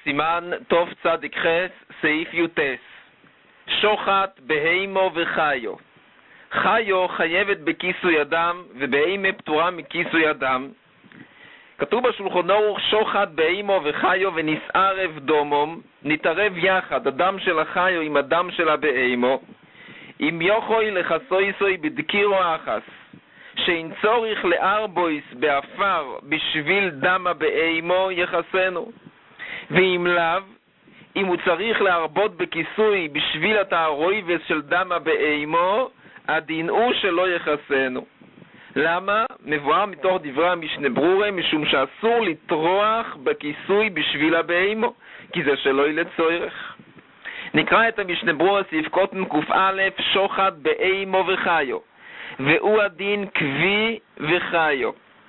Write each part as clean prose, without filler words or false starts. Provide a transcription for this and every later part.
סימן טוב צדיק חס, סעיף יוטס. שוחט בהימו וחיו. חיו חייבת בכיסוי אדם, ובהימה פטורה מכיסוי אדם. כתוב בשולחן ערוך שוחט בהימו וחיו ונסערב דומום, נתערב יחד הדם של החיו עם הדם של הבהימו, אם יוכוי לחסויסוי בדקירו אחס, שאין צורך לארבויס באפר בשביל דם הבהימו יחסנו, ואם לאו, אם הוא צריך להרבות בכיסוי בשביל התערויבס של דם הבהימו, הדין הוא שלא יחסנו. למה? מבואר מתוך דברי המשנה ברורה, משום שאסור לטרוח בכיסוי בשביל הבהימו, כי זה שלא יהיה לצורך. נקרא את המשנה ברורה סעיף קוטן ק"א, שוחט בהימו וחיו, והוא הדין כבי וחיו.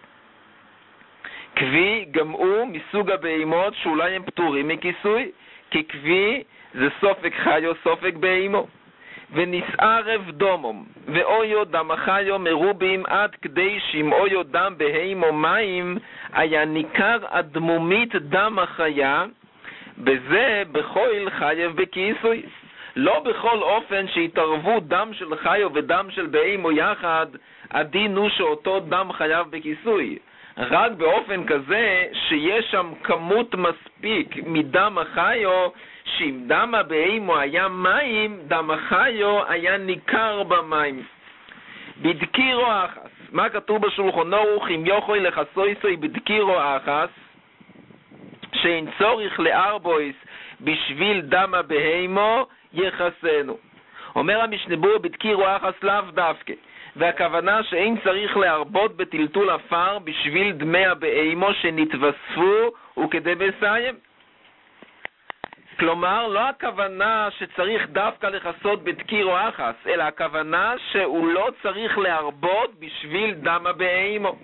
כבי גם הוא מסוג הבהימות שאולי הם פטורים מכיסוי, כי כבי זה סופק חיו סופק בהימו. ונסערב דומום, ואויו דם החיו מרובים עד כדי שאם אויו דם בהימו מים, היה ניכר הדמומית דם החיה, בזה בכל חייב בכיסוי. לא בכל אופן שהתערבו דם של חיו ודם של בהימו יחד, הדין הוא שאותו דם חייב בכיסוי. רק באופן כזה שיש שם כמות מספיק מדם החיו, שאם דם הבהימו היה מים, דם החיו היה ניכר במים. בדקירו אחס, מה כתוב בשולחן ערוך? אם יוכוי לחסויסוי בדקירו אחס, שאין צורך לארבויס בשביל דם הבהימו יחסנו. אומר המשנה ברורה בדקירו אחס לאו דווקא, והכוונה שאין צריך להרבות בטלטול אפר בשביל דמי הבהימו שנתווספו וכדי בסיים. כלומר, לא הכוונה שצריך דווקא לחסות בדקירו אחס, אלא הכוונה שהוא לא צריך להרבות בשביל דם הבהימו.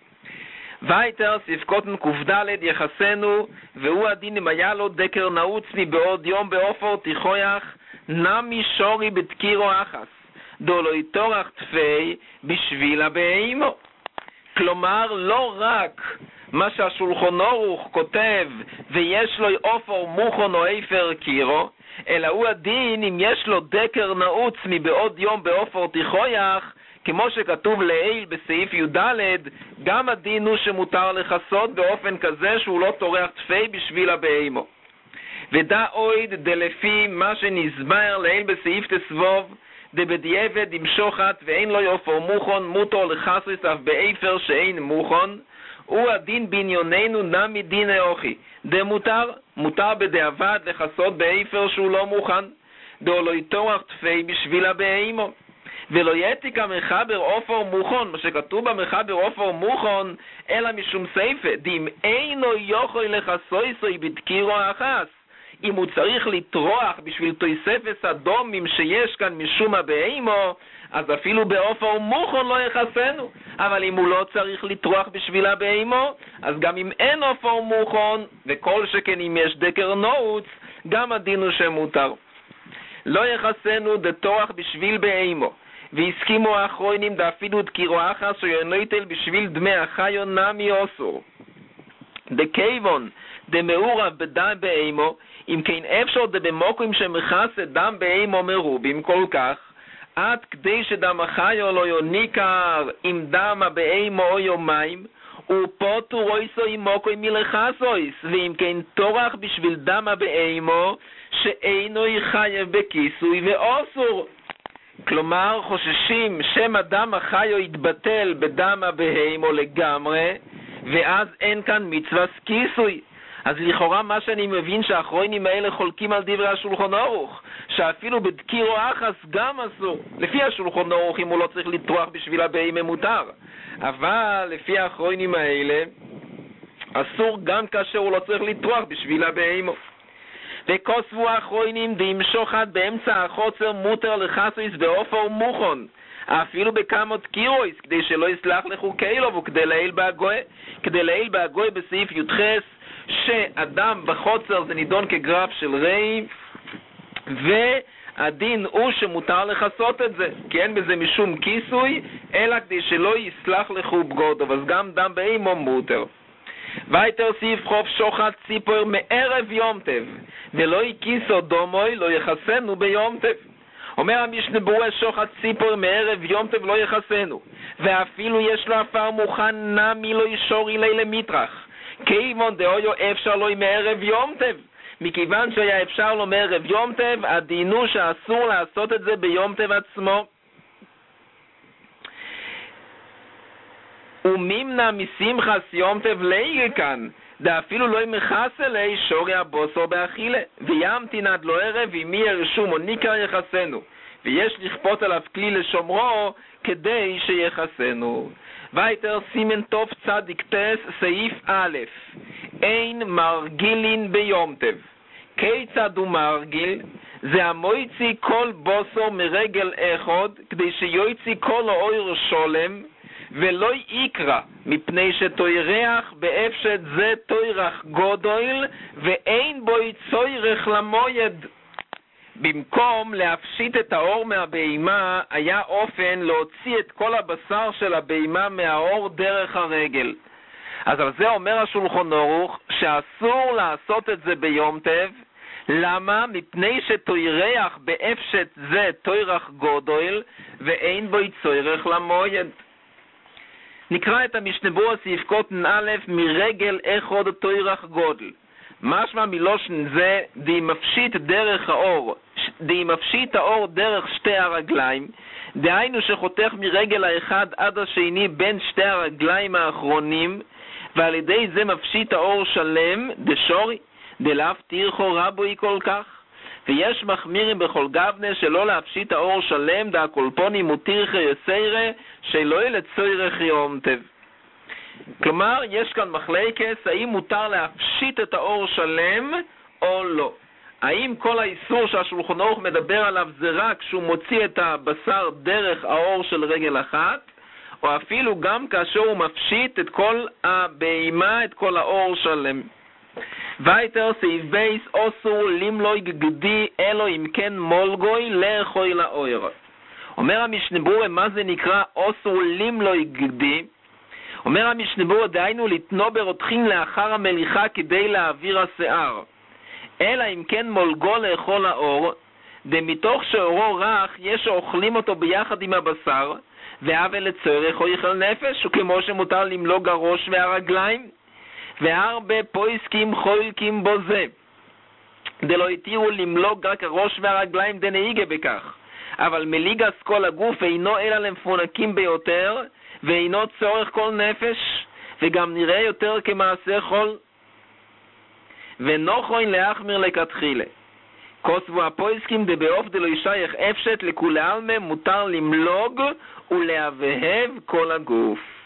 וייטר סעיף קוטן ק"ד יחסנו, והוא הדין אם היה לו דקר נעוץ מבעוד יום באופר תיכויח, נמי שורי בדקירו אחס, דולו יתורח תפי בשביל הבהימו. כלומר, לא רק מה שהשולחן ערוך כותב ויש לו אופר מוכון או איפר קירו, אלא הוא הדין אם יש לו דקר נעוץ מבעוד יום באופר תיכויח, כמו שכתוב לעיל בסעיף י"ד, גם הדין הוא שמותר לחסות באופן כזה שהוא לא תורח תפי בשביל הבהימו. ודא אויד דלפי מה שנסבר לעיל בסעיף תסבוב, דבדיעבד עם שוחט ואין לו יופר מוכון, מותר לחסות אף באיפר שאין מוכון, הוא הדין בענייננו נמי דין האוכי. דמותר, מותר בדיעבד לחסות באיפר שהוא לא מוכן, דו לא יתורח תפי בשביל הבהימו. ולא יתיק המחבר אופר מוכון, מה שכתוב במחבר אופר מוכון, אלא משום סייפה, דים אינו יוכוי לחסויסוי בדקירו אחס. אם הוא צריך לטרוח בשביל תוספת הדומים שיש כאן משום הבהימו, אז אפילו באופר מוכון לא יחסנו. אבל אם הוא לא צריך לטרוח בשביל הבהימו, אז גם אם אין אופר מוכון, וכל שכן אם יש דקר נעוץ, גם הדין הוא שמותר. לא יחסנו דטורח בשביל בהימו, והסכימו האחרונים דאפילו דקירו אחס שיונויטל בשביל דמי החיו נמי אוסור. דקייבון דמעורב בדם בהימו, אם כן אפשר דבמוקרים שמחסה דם בהימו מרובים כל כך, עד כדי שדם החיו לא יוניקר עם דם הבהימו או יומיים, ופוטו רויסו עם מוקרים מלחסויס, ואם כן תורח בשביל דם הבהימו שאינו יחייב בכיסוי ואוסור. כלומר, חוששים שם הדם החיו יתבטל בדם הבהימו לגמרי, ואז אין כאן מצווה כיסוי. אז לכאורה מה שאני מבין שהאחרונים האלה חולקים על דברי השולחן ערוך, שאפילו בדקירו אחס גם אסור. לפי השולחן ערוך אם הוא לא צריך לטרוח בשביל הבהימה מותר, אבל לפי האחרונים האלה אסור גם כאשר הוא לא צריך לטרוח בשביל הבהימה. וכוסבו האחרונים דים שוחט באמצע החוצר מותר לחסויס באופר מוכון, אפילו בכמות קירויס, כדי שלא יסלח לחוקי לו, וכדי להיל בהגוי, כדי להיל בהגוי בסעיף י"ח, שאדם בחוצר זה נידון כגרף של רי, והדין הוא שמותר לחסות את זה, כי אין בזה משום כיסוי, אלא כדי שלא יסלח לחוב גודו, אז גם דם בהימו מותר. ויתר סיף חוף שוחט ציפור מערב יום טב, ולא הכיסו דומוי לא יחסנו ביום טב. אומר המשנה ברורה, שוחט ציפור מערב יום טב לא יחסנו, ואפילו יש לו אפר מוכן נמי לא ישורי לי למטרח, כיוון דאויו אפשר לו מערב יום טב. מכיוון שהיה אפשר לו מערב יום טב, הדינו שאסור לעשות את זה ביום טב עצמו. ומימנה משמחס יום טב ליגה כאן, דאפילו לא ימחס אלי שורי הבוסו באכילה, וימתין עד לא ערב, ומי ירשום או ניקר יחסנו, ויש לכפות עליו כלי לשומרו כדי שיחסנו. ויתר סימן טוב צדיק טס סעיף א', אין מרגילין ביום טב. כיצד הוא מרגיל? זה המויצי כל בוסו מרגל אחד, כדי שיוצי כל האויר שולם, ולא יקרא, מפני שתוירח באפשת זה תוירח גודויל, ואין בו צוירך למויד. במקום להפשיט את האור מהבהמה, היה אופן להוציא את כל הבשר של הבהמה מהאור דרך הרגל. אז על זה אומר השולחן ערוך שאסור לעשות את זה ביום טב. למה? מפני שתוירח באפשת זה תוירח גודויל, ואין בו צוירך למויד. נקרא את המשנה ברורה סעיף קטן א', מרגל אחד תוירח גודל. משמע מלושן זה די מפשיט דרך האור, די מפשיט האור דרך שתי הרגליים, דהיינו שחותך מרגל האחד עד השני בין שתי הרגליים האחרונים, ועל ידי זה מפשיט האור שלם דשורי, דלאף תירחו רבוי כל כך. ויש מחמירים בכל גבנה שלא להפשיט האור שלם, דהקולפונים ותירחי יסיירה שלא לצוירך יום טב. כלומר, יש כאן מחלקת, האם מותר להפשיט את האור שלם או לא. האם כל האיסור שהשולחן ערוך מדבר עליו זה רק שהוא מוציא את הבשר דרך האור של רגל אחת, או אפילו גם כאשר הוא מפשיט את כל הבהמה, את כל האור שלם. ויתר סעיף בייס, אוסור למלוי גדי אלו אם כן מולגוי לאכוי לאויר. אומר המשנה ברורה, מה זה נקרא אוסור למלוי גדי? אומר המשנה ברורה, דהיינו לתנוע ברותחין לאחר המליחה כדי להעביר השיער. אלא אם כן מולגו לאכול האור, דמתוך שאורו רך יש שאוכלים אותו ביחד עם הבשר, והווה לצורך או יכל נפש, וכמו שמותר למלוג הראש והרגליים, והרבה פויסקים חוילקים בו זה. דלא התירו למלוג רק הראש והרגליים דנהיגה בכך, אבל מליגס כל הגוף אינו אלא למפונקים ביותר, ואינו צורך כל נפש, וגם נראה יותר כמעשה חול. ונוכוין להחמיר לכתחילה. כוסבו הפויסקים דבאוף דלא ישייך אפשת לכולי עלמא מותר למלוג ולהבהב כל הגוף.